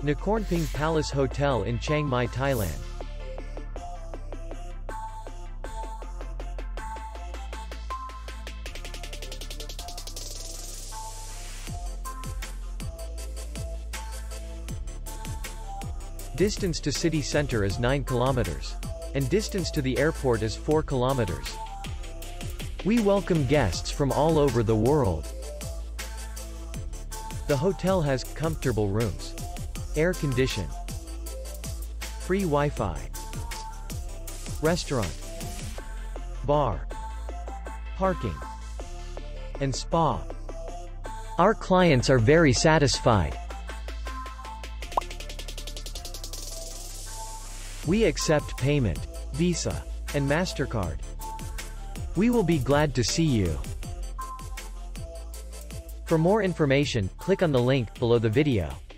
Nakornping Palace Hotel in Chiang Mai, Thailand. Distance to city center is 9 kilometers. And distance to the airport is 4 kilometers. We welcome guests from all over the world. The hotel has comfortable rooms, air condition, free Wi-Fi, restaurant, bar, parking, and spa. Our clients are very satisfied. We accept payment, Visa, and MasterCard. We will be glad to see you. For more information, click on the link below the video.